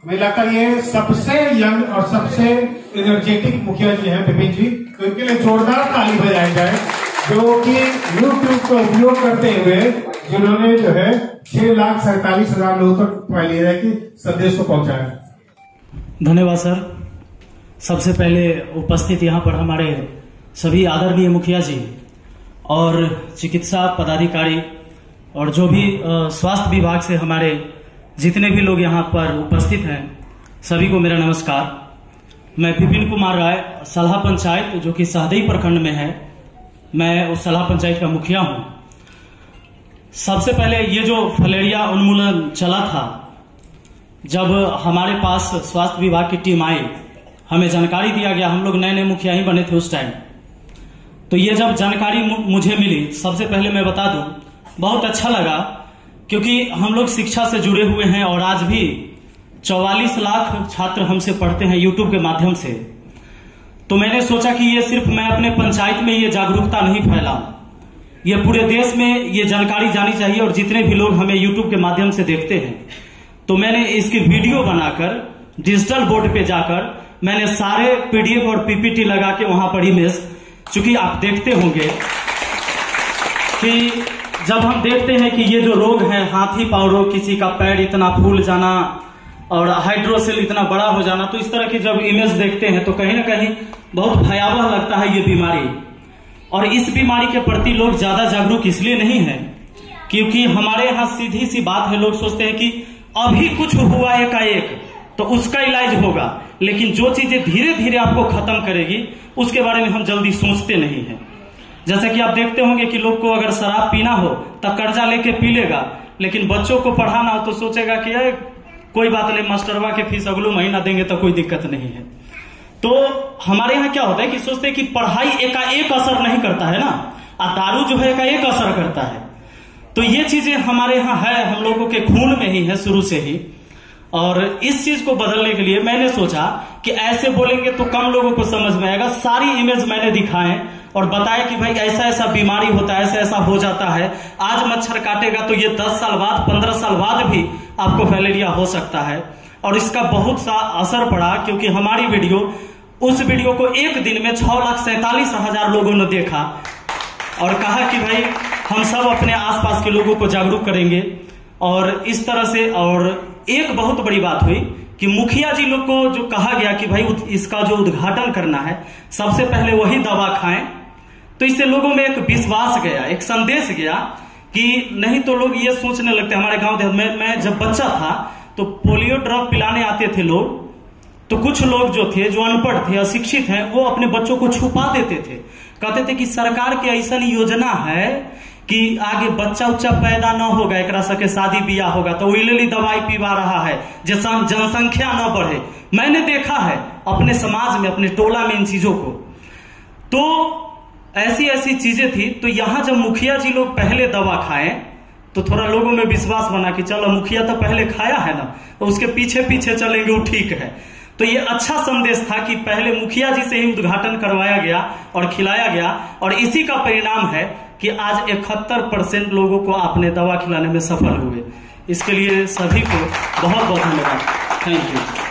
मुझे लगता है ये सबसे यंग और सबसे एनर्जेटिक मुखिया जी हैं विपिन जी, तो इनके लिए जोरदार ताली बजाई जाए, जो कि यूट्यूब का उपयोग करते हुए जिन्होंने जो है 6,47,000 लोगों तक फैलिए की संदेश को पहुंचाया। धन्यवाद सर। सबसे पहले उपस्थित यहाँ पर हमारे सभी आदरणीय मुखिया जी और चिकित्सा पदाधिकारी और जो भी स्वास्थ्य विभाग से हमारे जितने भी लोग यहाँ पर उपस्थित हैं, सभी को मेरा नमस्कार। मैं विपिन कुमार राय, सलाह पंचायत जो कि सहदेई प्रखंड में है, मैं उस सलाह पंचायत का मुखिया हूँ। सबसे पहले ये जो फलेरिया उन्मूलन चला था, जब हमारे पास स्वास्थ्य विभाग की टीम आई, हमें जानकारी दिया गया, हम लोग नए नए मुखिया ही बने थे उस टाइम, तो ये जब जानकारी मुझे मिली, सबसे पहले मैं बता दूं बहुत अच्छा लगा, क्योंकि हम लोग शिक्षा से जुड़े हुए हैं और आज भी 44 लाख छात्र हमसे पढ़ते हैं यूट्यूब के माध्यम से। तो मैंने सोचा कि ये सिर्फ मैं अपने पंचायत में ये जागरूकता नहीं फैला, ये पूरे देश में ये जानकारी जानी चाहिए और जितने भी लोग हमें यूट्यूब के माध्यम से देखते हैं। तो मैंने इसकी वीडियो बनाकर डिजिटल बोर्ड पे जाकर मैंने सारे पीडीएफ और पीपीटी लगा के वहां पर इमेज, चूंकि आप देखते होंगे कि जब हम देखते हैं कि ये जो रोग है, हाथी पांव रोग, किसी का पैर इतना फूल जाना और हाइड्रोसेल इतना बड़ा हो जाना, तो इस तरह की जब इमेज देखते हैं तो कहीं ना कहीं बहुत भयावह लगता है ये बीमारी। और इस बीमारी के प्रति लोग ज्यादा जागरूक इसलिए नहीं है क्योंकि हमारे यहाँ सीधी सी बात है, लोग सोचते हैं कि अभी कुछ हुआ एकाएक तो उसका इलाज होगा, लेकिन जो चीजें धीरे धीरे आपको खत्म करेगी उसके बारे में हम जल्दी सोचते नहीं हैं। जैसे कि आप देखते होंगे कि लोग को अगर शराब पीना हो तब कर्जा लेके पी लेगा, लेकिन बच्चों को पढ़ाना हो तो सोचेगा कि कोई बात नहीं, मास्टरवा के फीस अगले महीना देंगे तो कोई दिक्कत नहीं है। तो हमारे यहाँ क्या होता है कि सोचते हैं कि पढ़ाई एकाएक असर नहीं करता है ना, दारू जो है एकाएक असर करता है। तो ये चीजें हमारे यहाँ है, हम लोगों के खून में ही है शुरू से ही। और इस चीज को बदलने के लिए मैंने सोचा कि ऐसे बोलेंगे तो कम लोगों को समझ में आएगा। सारी इमेज मैंने दिखाए और बताया कि भाई ऐसा ऐसा बीमारी होता है, ऐसा ऐसा हो जाता है, आज मच्छर काटेगा तो ये 10 साल बाद 15 साल बाद भी आपको फैलेरिया हो सकता है। और इसका बहुत सा असर पड़ा क्योंकि हमारी वीडियो, उस वीडियो को एक दिन में 6,47,000 लोगों ने देखा और कहा कि भाई हम सब अपने आसपास के लोगों को जागरूक करेंगे। और इस तरह से, और एक बहुत बड़ी बात हुई कि मुखिया जी लोग को जो कहा गया कि भाई इसका जो उद्घाटन करना है, सबसे पहले वही दवा खाएं, तो इससे लोगों में एक विश्वास गया, एक संदेश गया कि नहीं तो लोग ये सोचने लगते। हमारे गांव मैं जब बच्चा था तो पोलियो ड्रॉप पिलाने आते थे लोग, तो कुछ लोग जो थे, जो अनपढ़ थे, अशिक्षित हैं, वो अपने बच्चों को छुपा देते थे, कहते थे कि सरकार की ऐसा योजना है कि आगे बच्चा उच्चा पैदा न होगा, एक सके शादी बियाह होगा तो इलेली दवाई पीवा रहा है जैसा जनसंख्या न बढ़े। मैंने देखा है अपने समाज में, अपने टोला में इन चीजों को। तो ऐसी ऐसी चीजें थी। तो यहां जब मुखिया जी लोग पहले दवा खाएं तो थोड़ा लोगों में विश्वास बना कि चलो मुखिया तो पहले खाया है ना, तो उसके पीछे पीछे चलेंगे, वो ठीक है। तो ये अच्छा संदेश था कि पहले मुखिया जी से ही उद्घाटन करवाया गया और खिलाया गया, और इसी का परिणाम है कि आज 71% लोगों को आपने दवा खिलाने में सफल हुए। इसके लिए सभी को बहुत बहुत धन्यवाद। Thank you.